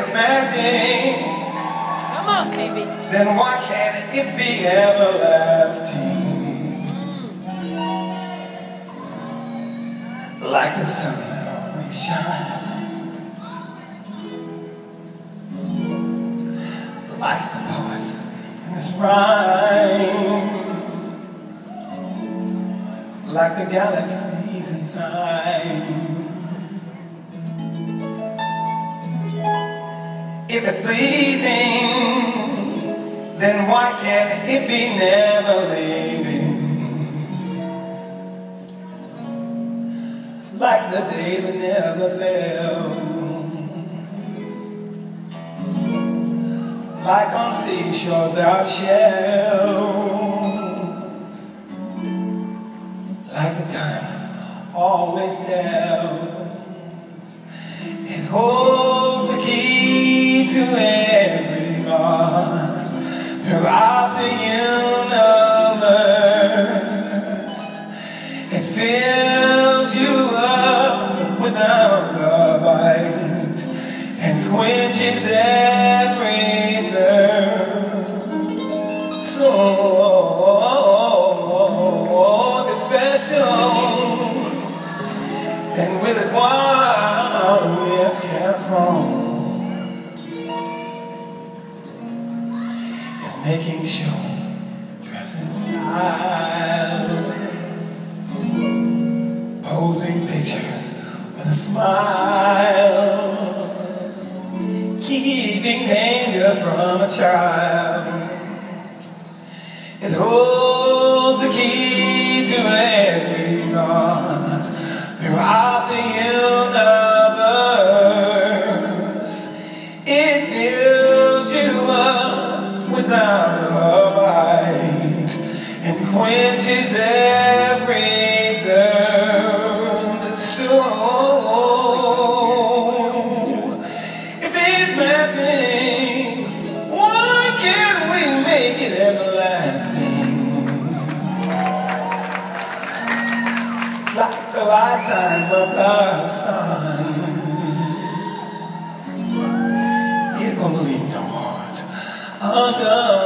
it's magic, come on, Stevie, then why can't it be everlasting? Like the sun that always shines, like the poets in this rhyme, like the galaxies in time. If it's pleasing, then why can't it be never leaving? Like the day that never fails, like on seashores there are shells, like the time that always tells. It holds the key to every heart throughout the universe. It fills you up without a bite and quenches every thirst. So if it's special, then with it wild winds can't fall. It's making sure, dress in style, posing pictures with a smile, keeping danger from a child. It holds the key to every heart throughout the universe. It fills you up without a bite and quenches every thirst. So if it's magic, why can't we make it everlasting? Like the lifetime of the sun, it will leave no heart undone.